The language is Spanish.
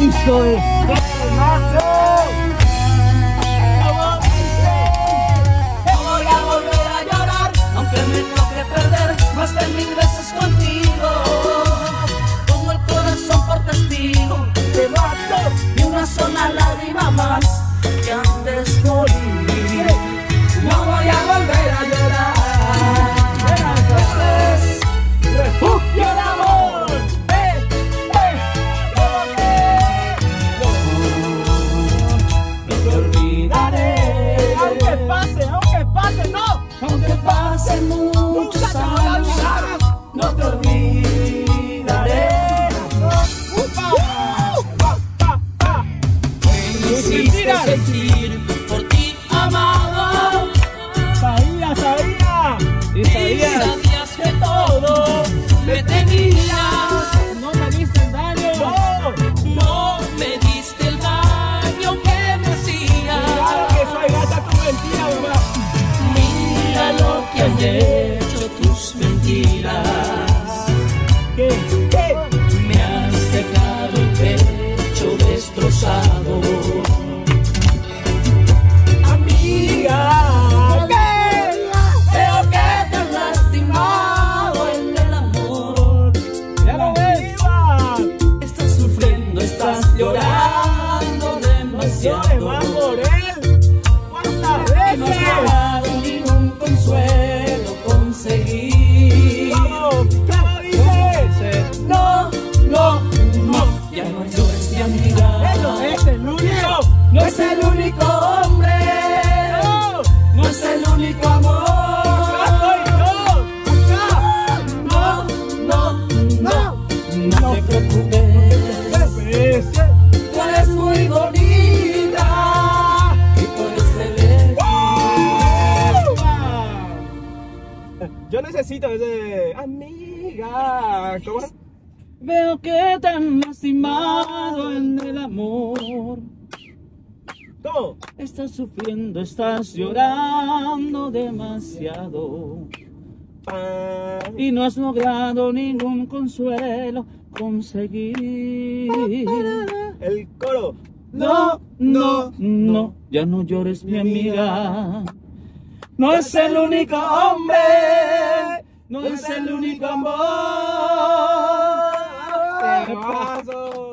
Hijo de... Voy a volver a llorar, aunque me toque perder más de 1000 veces contigo. Pongo el corazón por testigo, te mato ni una sola lágrima más que antes morir. No voy a volver a llorar. Eres refugio de amor. No te olvidaré. Aunque pase, no. Aunque pasen muchos años, no te olvidaré. Me hiciste sentir por ti amado. Sabía. Y sabías que todo me tenías. No me diste el daño. No me diste el daño que me hacías. Claro que soy gata tu mentira, mamá. Mira lo que han hecho tus mentiras. ¿Qué? Me has dejado el pecho destrozado. Amiga, Veo que te has lastimado en el amor. ya lo ves. Estás sufriendo, estás llorando demasiado. Más por él. ¿Cuántas Y no has veces? logrado ningún consuelo conseguir. ¿Cómo dices? No, ya no llores, mi amiga. Él no es el único. No es el único hombre. No es el único amor. No te preocupes. Tú eres muy bonita y puedes elegir. Yo necesito ese... Amiga, ¿cómo? Veo que te han lastimado en el amor. ¿Cómo? Estás sufriendo, estás llorando demasiado. Y no has logrado ningún consuelo conseguir. El coro. No, ya no llores, mi amiga. No es el único hombre, no es el único amor. Te paso.